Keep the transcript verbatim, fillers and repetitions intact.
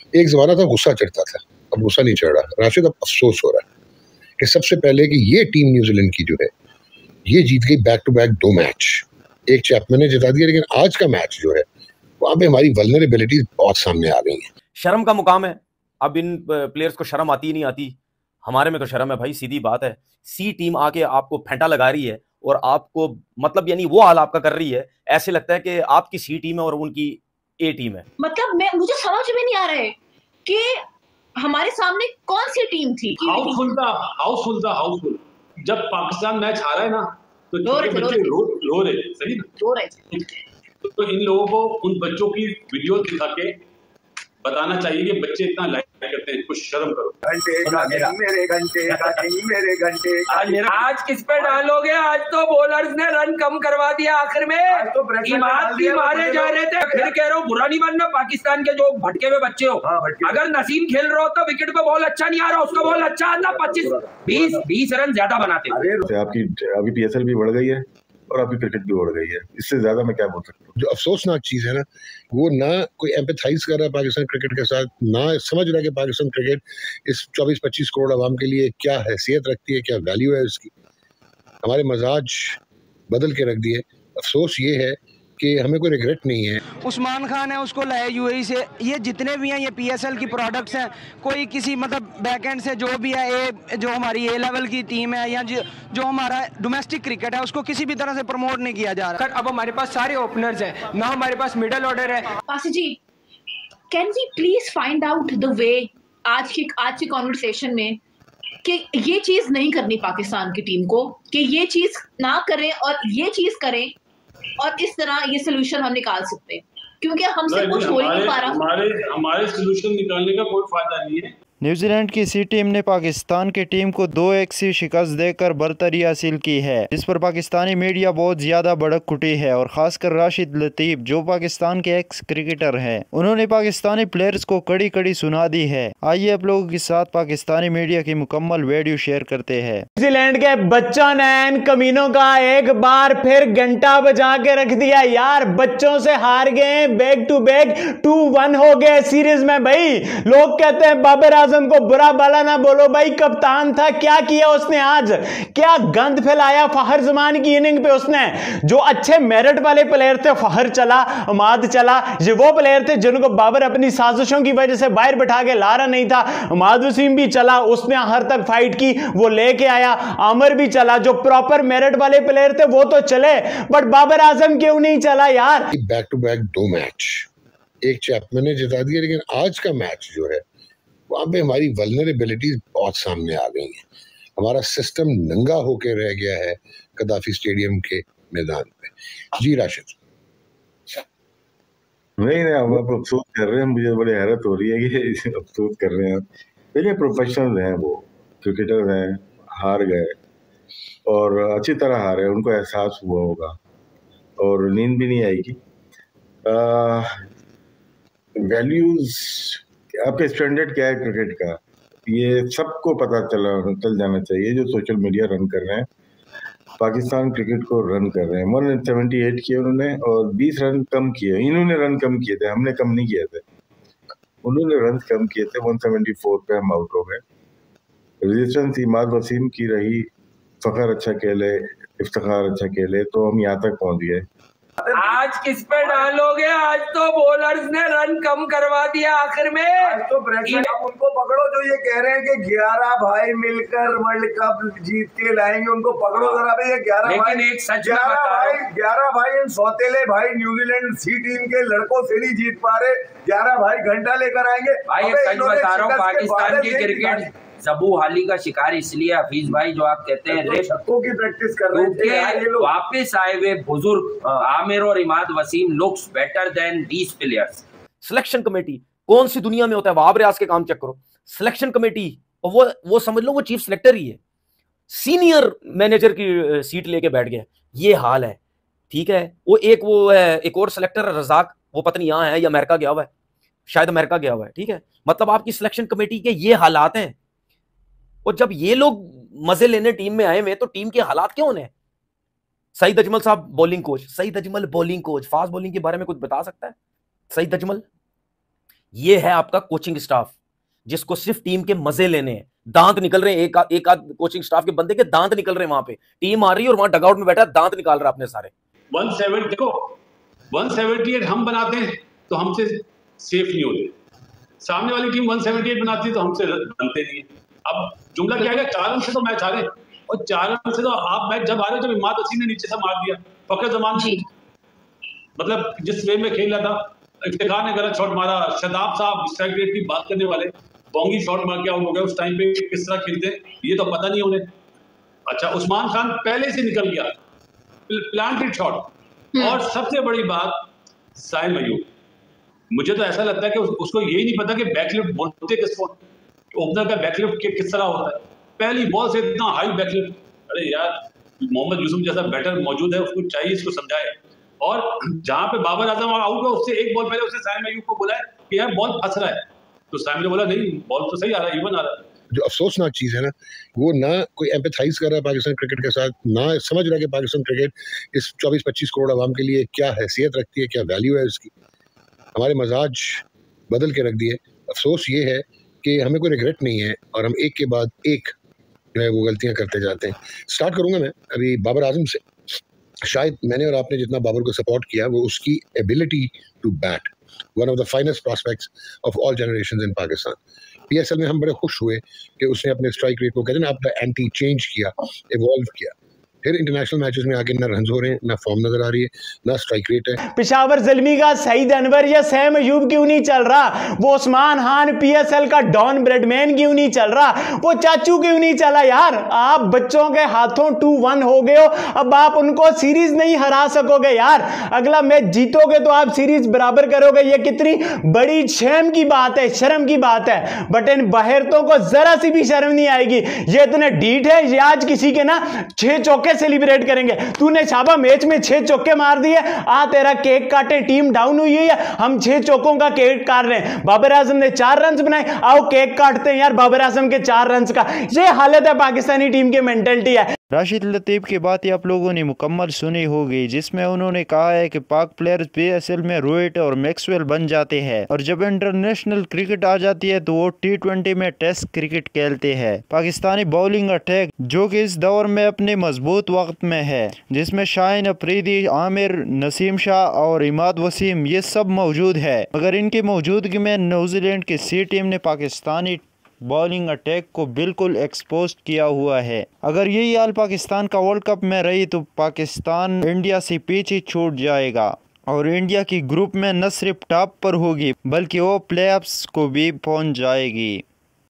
एक जमाना था गुस्सा चढ़ता था, अब गुस्सा नहीं चढ़ रहा राशिद। अब अफसोस हो रहा है कि सबसे पहले कि ये टीम न्यूजीलैंड की जो है ये जीत गई बैक टू बैक दो मैच। एक चैपमैन ने जिता दिया, लेकिन आज का मैच जो है वहां पे हमारी वल्नरेबिलिटीज बहुत सामने आ गई है। शर्म का मुकाम है। अब इन प्लेयर्स को शर्म आती ही नहीं आती, हमारे में तो शर्म है भाई, सीधी बात है। सी टीम आके आपको फेंटा लगा रही है और आपको मतलब यानी वो हाल आपका कर रही है, ऐसे लगता है कि आपकी सी टीम है और उनकी ए टीम है। मतलब मैं मुझे समझ में नहीं आ रहा है कि हमारे सामने कौन सी टीम थी। हाउसफुल था, हाउसफुल था, हाउसफुल। जब पाकिस्तान मैच हारा है ना तो छोटे बच्चे रो रो रहे थे, सही ना, रो रहे थे। तो इन लोगों को उन बच्चों की वीडियो दिखा के बताना चाहिए कि बच्चे इतना लाइक करते हैं, कुछ शर्म करो। घंटे का मेरे घंटे का मेरे घंटे का। आज किस पे डालोगे? आज तो बॉलर्स ने रन कम करवा दिया आखिर में, तो इमाद भी मारे जा रहे थे। फिर कह रहा हूँ बुरा नहीं मानना पाकिस्तान के जो भटके हुए बच्चे हो। अगर नसीम खेल रहा हो तो विकेट पे बॉल अच्छा नहीं आ रहा, उसका बॉल अच्छा आता पच्चीस बीस बीस रन ज्यादा बनाते। आपकी अभी पीएसएल भी बढ़ गई है और अभी क्रिकेट भी बढ़ गई है, इससे ज्यादा मैं क्या बोल सकता हूँ। जो अफसोसनाक चीज है ना, वो ना कोई एम्पैथाइज कर रहा है पाकिस्तान क्रिकेट के साथ, ना समझ रहा है कि पाकिस्तान क्रिकेट इस चौबीस पच्चीस करोड़ आवाम के लिए क्या हैसियत रखती है, क्या वैल्यू है उसकी। हमारे मजाज बदल के रख दिए। अफसोस ये है कि हमें कोई रिग्रेट नहीं है। उस्मान खान है, उसको लाए यूएई से। ये जितने भी हैं ये पीएसएल की प्रोडक्ट्स हैं, कोई किसी मतलब बैकएंड से जो भी है, ए जो हमारी ए लेवल की टीम है या जो, जो हमारा डोमेस्टिक क्रिकेट है उसको किसी भी तरह से प्रमोट नहीं किया जा रहा। अब हमारे पास सारे ओपनर्स हैं ना, हमारे पास मिडिल ऑर्डर है। Pasi ji, can we please find out the way आज की आज की कॉन्वर्सेशन में कि ये चीज नहीं करनी पाकिस्तान की टीम को, कि ये चीज ना करें और ये चीज करें और इस तरह ये सोल्यूशन हम निकाल सकते हैं, क्योंकि हमसे कुछ हो ही नहीं पा रहा। हमारे हमारे सोल्यूशन निकालने का कोई फायदा नहीं है। न्यूजीलैंड की सी टीम ने पाकिस्तान की टीम को दो एक सी शिकस्त देकर बरतरी हासिल की है, जिस पर पाकिस्तानी मीडिया बहुत ज्यादा भड़क उठी है और खासकर राशिद लतीफ जो पाकिस्तान के एक्स क्रिकेटर हैं, उन्होंने पाकिस्तानी प्लेयर्स को कड़ी कड़ी सुना दी है। आइए आप लोगों के साथ पाकिस्तानी मीडिया की मुकम्मल वीडियो शेयर करते हैं। न्यूजीलैंड के बच्चों ने इन कमीनों का एक बार फिर घंटा बजा के रख दिया यार। बच्चों से हार गए, back to back two one हो गए सीरीज में। भाई लोग कहते हैं बाबर आजम को बुरा भला ना बोलो, भाई कप्तान था, क्या किया उसने आज, क्या गंद फैलाया फहर जमान की इनिंग पे उसने। जो अच्छे मेरिट वाले प्लेयर थे, फहर चला, उमाद चला, ये वो प्लेयर थे जिनको बाबर अपनी साजिशों की वजह से बाहर बैठा के ला रहा नहीं था। उमाद वसीम भी चला, उसने हर तक फाइट की, वो लेके आया। आमिर भी चला, जो प्रॉपर मेरिट वाले प्लेयर थे वो तो चले, बट बाबर आजम क्यों नहीं चला यार। बैक टू बैक दो मैच एक चैपमैन ने जिता दिया, लेकिन आज का मैच जो है वहां पे हमारी वल्नरेबिलिटीज बहुत सामने आ गई हैं। हमारा सिस्टम नंगा होके रह गया है कदाफी स्टेडियम के मैदान पे। जी राशिद। नहीं नहीं अब आप अफसोस कर रहे हैं, मुझे बड़ी हैरत हो रही है कि अफसोस कर रहे हैं। देखिए प्रोफेशनल हैं, वो क्रिकेटर हैं, हार गए और अच्छी तरह हारे, उनको एहसास हुआ होगा और नींद भी नहीं आएगी। वैल्यूज, आपके स्टैंडर्ड क्या है क्रिकेट का, ये सबको पता चला चल जाना चाहिए। जो सोशल मीडिया रन कर रहे हैं, पाकिस्तान क्रिकेट को रन कर रहे हैं। वन सेवेंटी एट किए उन्होंने और बीस रन कम किए, इन्होंने रन कम किए थे, हमने कम नहीं किए थे। उन्होंने रन कम किए थे, वन सेवेंटी फोर पे हम आउट हो गए। रेजिस्टेंस इमाद वसीम की रही, फखर अच्छा खेले, इफ्तिखार अच्छा खेले, तो हम यहाँ तक पहुँच गए। आज किस पे डालोगे? आज तो बॉलर्स ने रन कम करवा दिया आखिर में। आज तो ब्रेकफास्ट आप उनको पकड़ो जो ये कह रहे हैं कि ग्यारह भाई मिलकर वर्ल्ड कप जीत के लाएंगे, उनको पकड़ो जरा भाई। ये ग्यारह भाई, एक सच ग्यारह भाई ग्यारह भाई इन सौतेले भाई न्यूजीलैंड सी टीम के लड़कों से नहीं जीत पा रहे। ग्यारह भाई घंटा लेकर आएंगे भाई। सच बता रहा हूँ, पाकिस्तान की क्रिकेट जबू हाली का शिकार इसलिए हफीज भाई जो आप कहते हैं शक्कों की प्रैक्टिस कर रहे थे, वापस आए हुए बुजुर्ग आमिर और Imad Wasim looks better than these players. Selection committee कौन सी दुनिया में होता है, वहां रियाज के काम चेक करो। सिलेक्शन कमेटी और वो वो समझ लो वो चीफ सिलेक्टर ही है, सीनियर मैनेजर की सीट लेके बैठ गया। ये हाल है, ठीक है। वो एक वो है, एक और सिलेक्टर रजाक, वो पता नहीं यहाँ है या अमेरिका गया हुआ है, शायद अमेरिका गया हुआ है, ठीक है। मतलब आपकी सिलेक्शन कमेटी के ये हालात हैं। और जब ये लोग मजे लेने टीम में आए हुए तो टीम के हालात क्यों होने। Saeed Ajmal sahab bowling coach, Saeed Ajmal bowling coach, fast bowling के बारे में कुछ बता सकता है सईद अजमल? ये है आपका कोचिंग स्टाफ जिसको सिर्फ टीम के मजे लेने हैं। दांत निकल रहे हैं, एक एक आध कोचिंग स्टाफ के बंदे के दांत निकल रहे हैं। वहां पे टीम आ रही है और वहां डगआउट में बैठा दांत निकाल रहा है अपने सारे। वन सेवेंटी देखो वन सेवेंटी एट हम बनाते हैं तो हमसे सेफ नहीं होते, सामने वाली टीम वन सेवेंटी एट बनाती है तो हमसे बनते नहीं है। अब जुमला क्या है, चार रन से तो मैच हारे और चार रन से तो आप मैच जब हारे जब इमाद वसीम ने नीचे से मार दिया फकर जमान जी, मतलब जिस वे में खेल रहा था। इफ्तिखार ने गलत शॉट मारा, शदाब साहब स्ट्राइक रेट की बात करने वाले बोंगी शॉट मार के आउट हो गए। उस टाइम पे किस तरह खेलते ये तो पता नहीं उन्हें। अच्छा उस्मान खान पहले से निकल गया, प्लांटेड शॉट। और सबसे बड़ी बात साइम अयूब, मुझे तो ऐसा लगता है कि उस, उसको यही नहीं पता कि बैकलिफ्ट बोलते किसको, ओपनर का बैकलिफ्ट किस तरह होता है। पहली बॉल से इतना हाई बैकलिफ्ट, अरे यार मोहम्मद यूसुफ जैसा बैटर मौजूद है, उसको चाहिए इसको समझाए। और जहां पे बाबर आजम आउट हुआ उससे एक बॉल पहले उसने साइम अयूब को बोला कि यार बॉल फंस रहा है, तो साइम ने बोला नहीं बॉल तो सही आ रहा है, इवन आ रहा है। जो अफसोसनाक चीज़ है ना, वो ना कोई एम्पैथाइज कर रहा है पाकिस्तान क्रिकेट के साथ, ना समझ रहा है कि पाकिस्तान क्रिकेट इस चौबीस पच्चीस करोड़ आवाम के लिए क्या हैसियत रखती है, क्या वैल्यू है उसकी। हमारे मजाज बदल के रख दिए। अफसोस ये है कि हमें कोई रिग्रेट नहीं है और हम एक के बाद एक जो है वो गलतियां करते जाते हैं। स्टार्ट करूंगा मैं अभी बाबर आजम से। शायद मैंने और आपने जितना बाबर को सपोर्ट किया वो उसकी ability to bat, one of the finest prospects of all generations in Pakistan. PSL में हम बड़े खुश हुए कि उसने अपने स्ट्राइक रेट को कहते हैं ना अपना एंटी चेंज किया, इवॉल्व किया। फिर इंटरनेशनल मैचेस में आगे ना रन हो रहे हैं, ना फॉर्म नजर आ रही है, ना स्ट्राइक रेट है। पेशावर ज़ल्मी का सईद अनवर या सैम अयूब क्यों नहीं चल रहा? वो उस्मान खान पीएसएल का डॉन ब्रेडमैन क्यों नहीं चल रहा? वो चाचू क्यों नहीं चला? यार आप बच्चों के हाथों टू वन हो गए हो, अब आप उनको सीरीज नहीं हरा सकोगे। यार अगला मैच जीतोगे तो आप सीरीज बराबर करोगे, ये कितनी बड़ी शर्म की बात है, शर्म की बात है। बट इन बहेरतों को जरा सी भी शर्म नहीं आएगी। ये इतने डीठ है, ये आज किसी के ना छह चौके सेलिब्रेट करेंगे। तूने शाबा मैच में छह चौके मार दिए, आ तेरा केक काटे, टीम डाउन हुई है, हम छह चौकों का केक काट रहे हैं। बाबर आजम ने चार रन बनाए, आओ केक काटते हैं यार बाबर आजम के चार रन का। ये हालत है पाकिस्तानी टीम की मेंटालिटी है। राशिद लतीफ़ की बातें आप लोगों ने मुकम्मल सुनी होगी, जिसमें उन्होंने कहा है कि पाक प्लेयर्स पीएसएल में रोहित और मैक्सवेल बन जाते हैं और जब इंटरनेशनल क्रिकेट आ जाती है तो वो टी ट्वेंटी में टेस्ट क्रिकेट खेलते हैं। पाकिस्तानी बॉलिंग अटैक जो कि इस दौर में अपने मजबूत वक्त में है, जिसमें शाहीन अफरीदी, आमिर, नसीम शाह और इमाद वसीम ये सब मौजूद है, मगर इनकी मौजूदगी में न्यूजीलैंड की सी टीम ने पाकिस्तानी बॉलिंग अटैक को बिल्कुल एक्सपोज किया हुआ है। अगर यही हाल पाकिस्तान का वर्ल्ड कप में रही तो पाकिस्तान इंडिया से पीछे छूट जाएगा और इंडिया की ग्रुप में न सिर्फ टॉप पर होगी बल्कि वो प्लेऑफ्स को भी पहुंच जाएगी।